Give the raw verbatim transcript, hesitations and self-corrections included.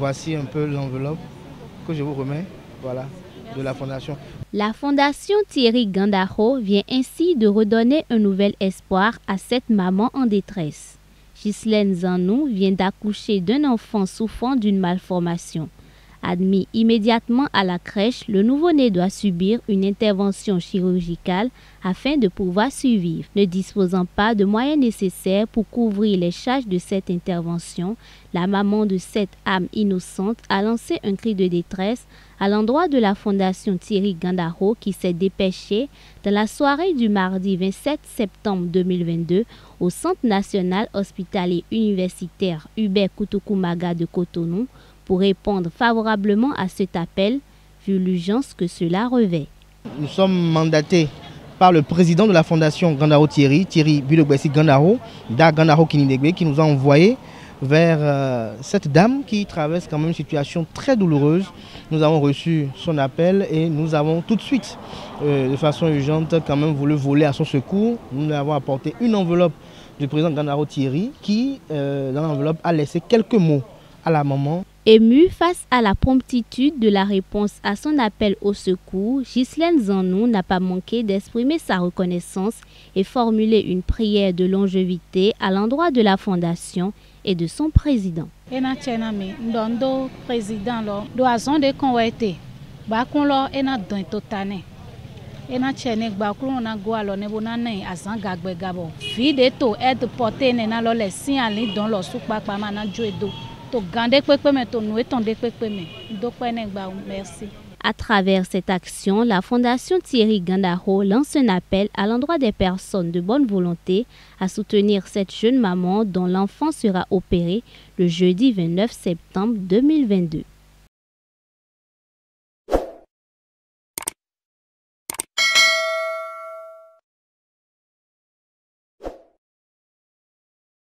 Voici un peu l'enveloppe que je vous remets, voilà, de la fondation. La fondation Thierry Gandaro vient ainsi de redonner un nouvel espoir à cette maman en détresse. Ghislaine Zanou vient d'accoucher d'un enfant souffrant d'une malformation. Admis immédiatement à la crèche, le nouveau-né doit subir une intervention chirurgicale afin de pouvoir survivre. Ne disposant pas de moyens nécessaires pour couvrir les charges de cette intervention, la maman de cette âme innocente a lancé un cri de détresse à l'endroit de la fondation Thierry Gandaro qui s'est dépêchée dans la soirée du mardi vingt-sept septembre deux mille vingt-deux au Centre national hospitalier universitaire Hubert Koutoukou-Maga de Cotonou pour répondre favorablement à cet appel, vu l'urgence que cela revêt. Nous sommes mandatés par le président de la fondation Gandaro Thierry, Thierry Bilogwesi Gandaro, Da Gandaro Kinidegbe, qui nous a envoyé vers euh, cette dame qui traverse quand même une situation très douloureuse. Nous avons reçu son appel et nous avons tout de suite, euh, de façon urgente, quand même voulu voler à son secours. Nous lui avons apporté une enveloppe du président Gandaro Thierry qui, euh, dans l'enveloppe, a laissé quelques mots à la maman. Émue face à la promptitude de la réponse à son appel au secours, Ghislaine Zanou n'a pas manqué d'exprimer sa reconnaissance et formuler une prière de longévité à l'endroit de la fondation et de son président. À travers cette action, la fondation Thierry Gandaro lance un appel à l'endroit des personnes de bonne volonté à soutenir cette jeune maman dont l'enfant sera opéré le jeudi vingt-neuf septembre deux mille vingt-deux.